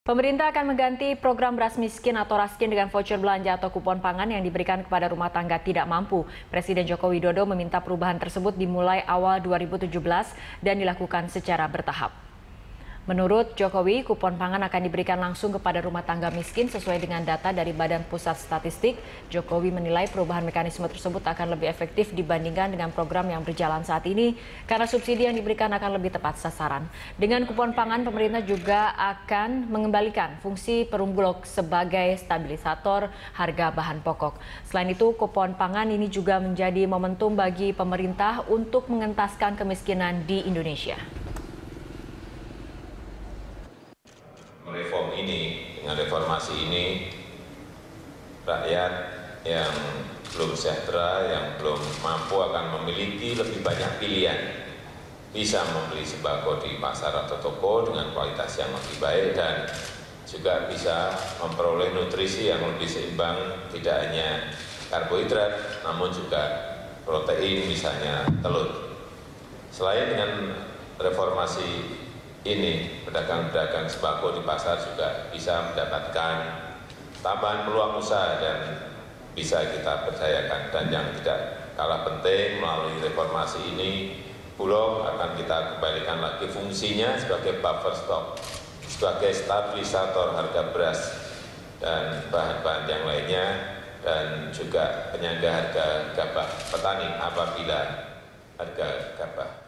Pemerintah akan mengganti program beras miskin atau raskin dengan voucher belanja atau kupon pangan yang diberikan kepada rumah tangga tidak mampu. Presiden Joko Widodo meminta perubahan tersebut dimulai awal 2017 dan dilakukan secara bertahap. Menurut Jokowi, kupon pangan akan diberikan langsung kepada rumah tangga miskin sesuai dengan data dari Badan Pusat Statistik. Jokowi menilai perubahan mekanisme tersebut akan lebih efektif dibandingkan dengan program yang berjalan saat ini karena subsidi yang diberikan akan lebih tepat sasaran. Dengan kupon pangan, pemerintah juga akan mengembalikan fungsi perum Bulog sebagai stabilisator harga bahan pokok. Selain itu, kupon pangan ini juga menjadi momentum bagi pemerintah untuk mengentaskan kemiskinan di Indonesia. Dengan reformasi ini, rakyat yang belum sejahtera, yang belum mampu akan memiliki lebih banyak pilihan. Bisa membeli sembako di pasar atau toko dengan kualitas yang lebih baik dan juga bisa memperoleh nutrisi yang lebih seimbang, tidak hanya karbohidrat, namun juga protein, misalnya telur. Selain dengan reformasi ini, pedagang-pedagang sembako di pasar juga bisa mendapatkan tambahan peluang usaha dan bisa kita berdayakan. Dan yang tidak kalah penting, melalui reformasi ini, Bulog akan kita kembalikan lagi fungsinya sebagai buffer stock, sebagai stabilisator harga beras dan bahan-bahan yang lainnya, dan juga penyangga harga gabah petani apabila harga gabah